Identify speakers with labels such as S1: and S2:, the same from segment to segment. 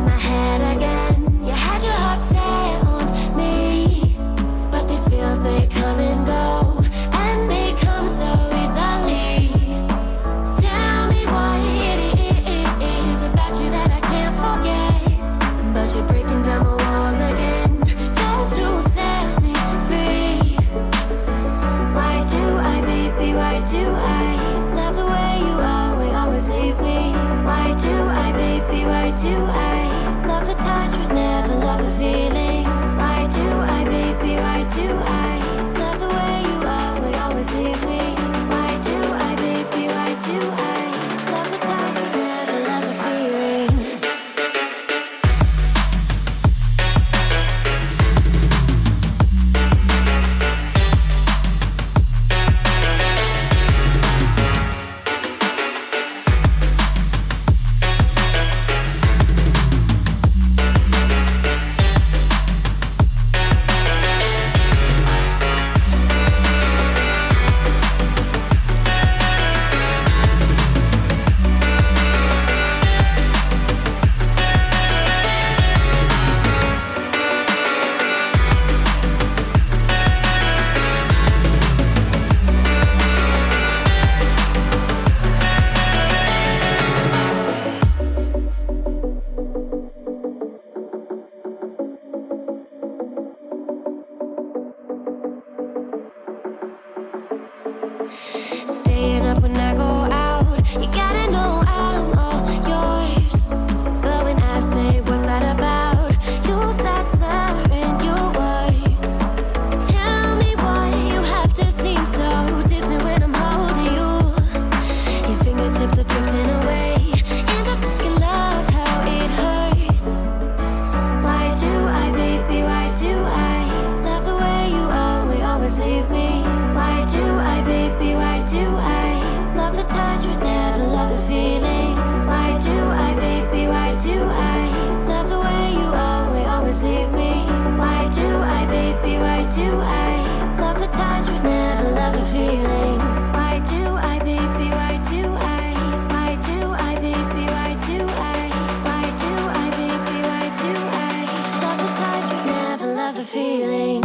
S1: in my head again. You had your heart set on me, but these feels, they come and go, and they come so easily. Tell me what it is about you that I can't forget, but you're breaking down my walls again, just to set me free. Why do I, baby, why do I love the way you always leave me? Why do I, baby, why do I love the touch but never love the feeling? Why do I, baby, why do I love the way you always leave me? Why do I, baby, why do I love the touch but never love the feeling? Staying up when I go out, you gotta know I'm all yours. But when I say what's that about, you start slurring your words. Tell me why you have to seem so distant when I'm holding you. Your fingertips are drifting away, and I fucking love how it hurts. Why do I, baby, why do I love the way you always leave me? Why do I, baby, why do I love the touch but never love the feeling? Why do I, baby, why do I love the way you always leave me? Why do I, baby, why do I love the touch but never love the feeling? Why do I, baby, why do I do I, baby, why do I do I, baby, why do I love the touch but never love the feeling?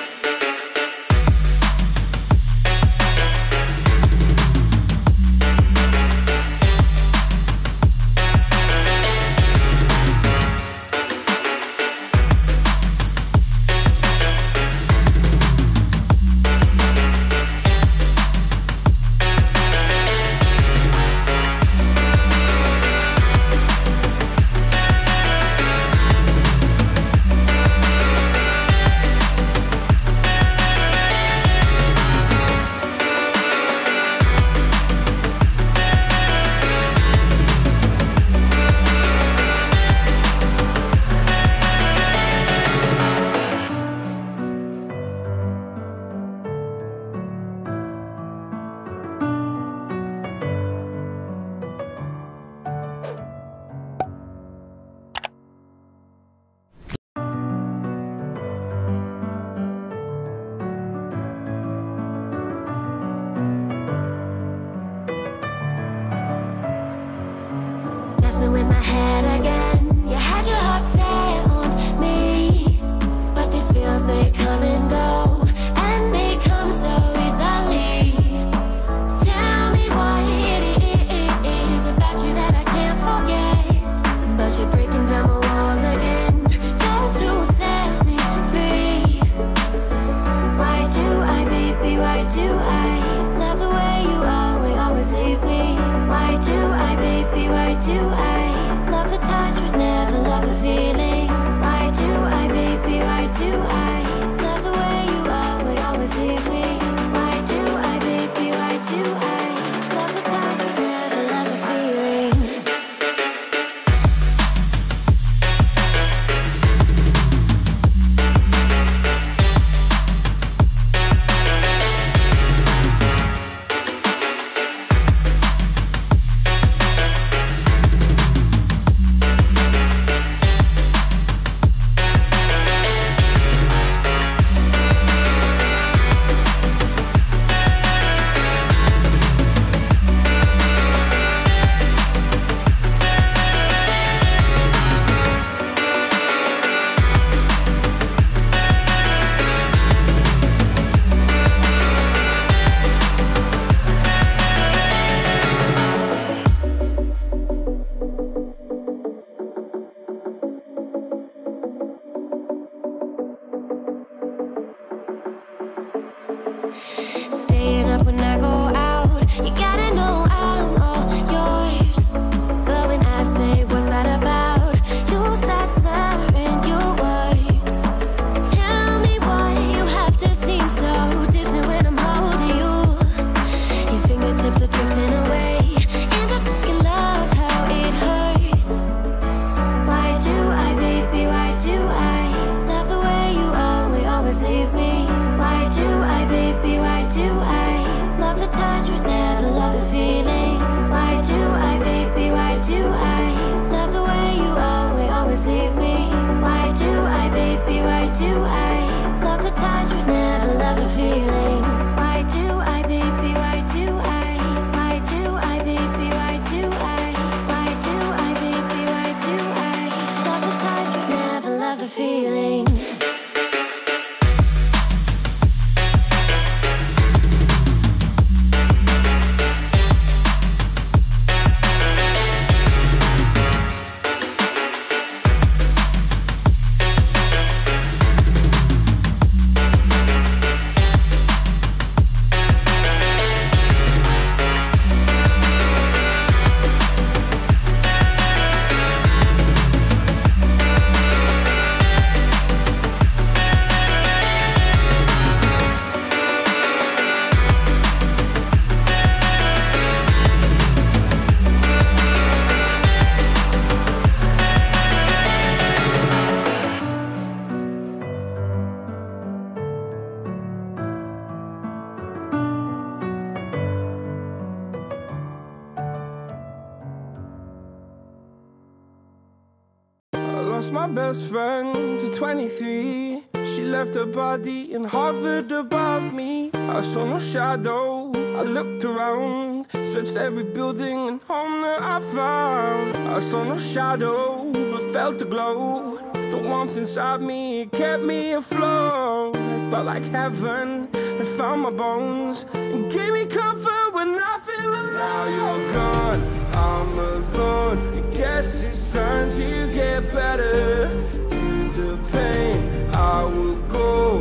S1: In my head again, you had your heart set on me, but these feels, they come and go, and they come so easily. Tell me what it is about you that I can't forget, but you're breaking down my walls again, just to set me free. Why do I, baby, why do I love the way you always leave me? Why do I, baby, why do I love the touch
S2: lost my best friend to 23. She left her body and hovered above me. I saw no shadow, I looked around, searched every building and home that I found. I saw no shadow, but felt a glow. The warmth inside me, it kept me afloat. It felt like heaven had found my bones and gave me comfort when I feel alone. Now you're gone, I'm alone. I guess it's time to get better. Through the pain, I will go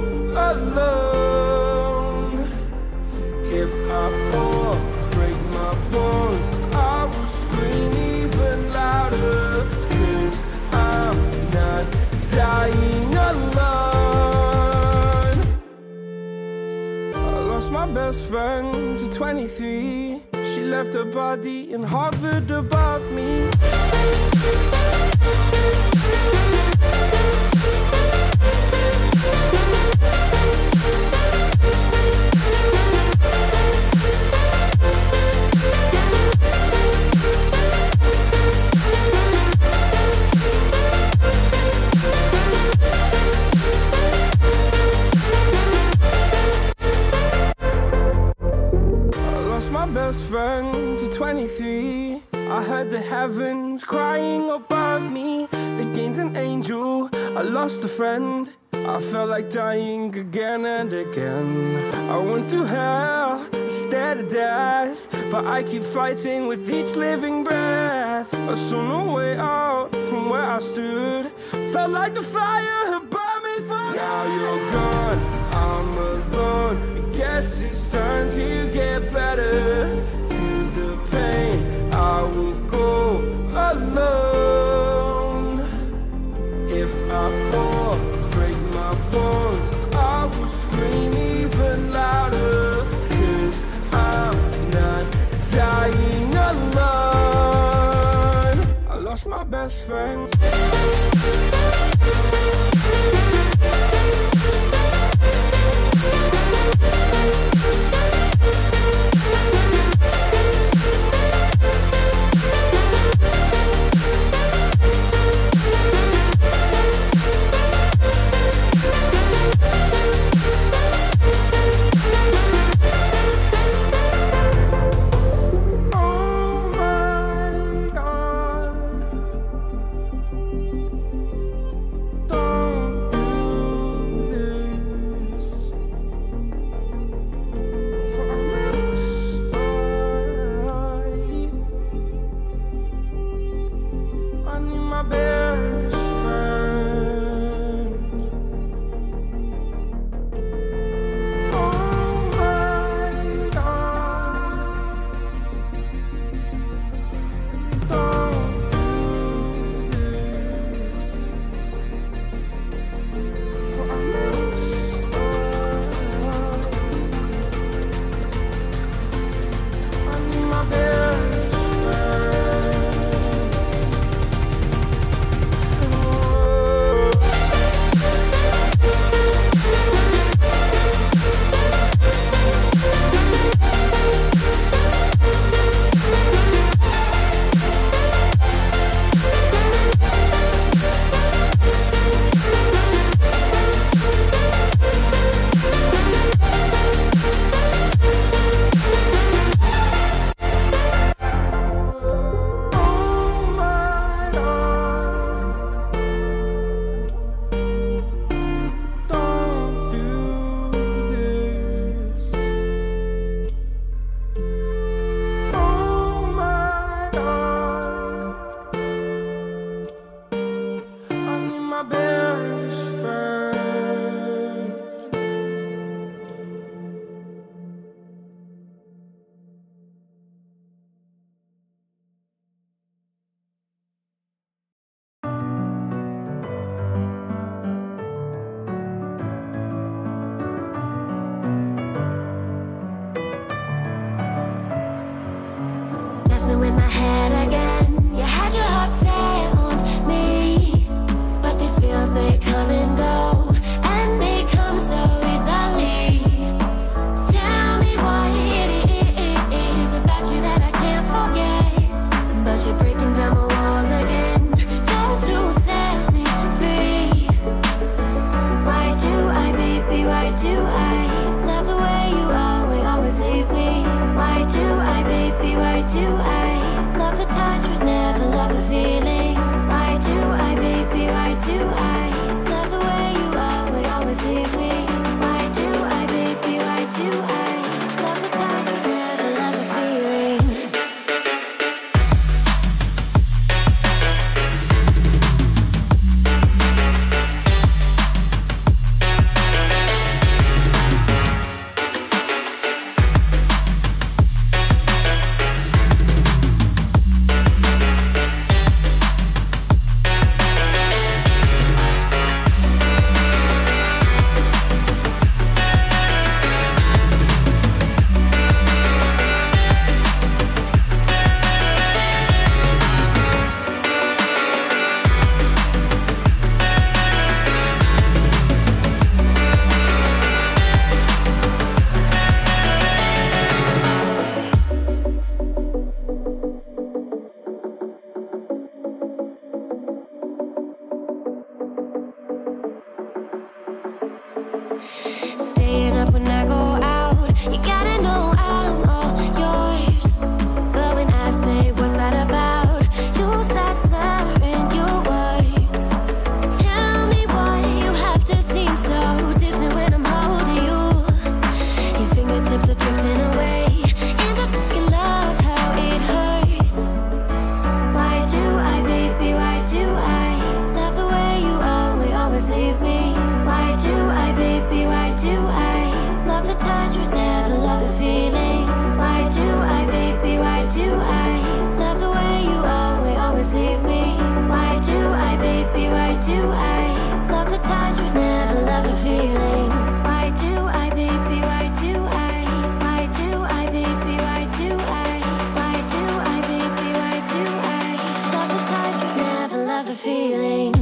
S2: alone. If I fall, break my bones, I will scream even louder. 'Cause I'm not dying alone. I lost my best friend to 23. She left her body and hovered above me. My best friend to 23. I heard the heavens crying above me. They gained an angel, I lost a friend. I felt like dying again and again. I went through hell, stared at death, but I keep fighting with each living breath. I saw no way out from where I stood. Felt like the fire had burned me for good. Now you're gone, I'm alone. I guess it's time to get better. Through the pain, I will go alone. If I fall, break my bones, I will scream even louder. 'Cause I'm not dying alone. I lost my best friend.
S1: In my head again, you had your heart set on me, but these feels, they come and go, and they come so easily. Tell me what it is about you that I can't forget, but you're breaking down my walls again, just to set me do I love the touch but never love the feeling? Why do I, baby, why do I? Why do I, baby, why do I? Why do I, baby, why do I love the touch but never love the feeling?